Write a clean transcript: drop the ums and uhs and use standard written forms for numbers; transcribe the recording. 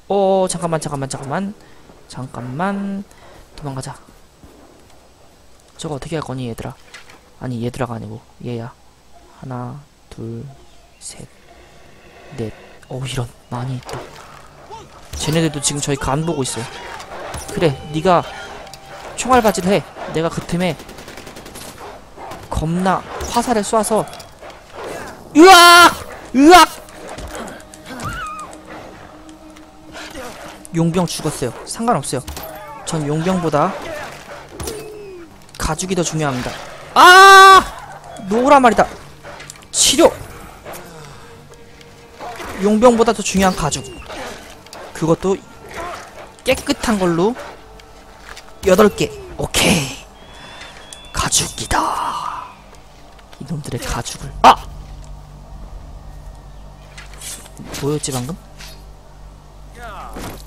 잠깐만. 도망가자. 저거 어떻게 할 거니, 얘들아? 아니, 얘들아가 아니고, 얘야. 하나, 둘, 셋, 넷. 이런. 많이 있다. 쟤네들도 지금 저희 간 보고 있어요. 그래, 네가 총알바지를 해. 내가 그 틈에 겁나 화살을 쏴서 으악! 용병 죽었어요. 상관없어요. 전 용병보다 가죽이 더 중요합니다. 노란 말이다. 치료! 용병보다 더 중요한 가죽. 그것도 깨끗한 걸로 8개. 오케이. 가죽이다. 이놈들의 가죽을. 뭐였지 방금?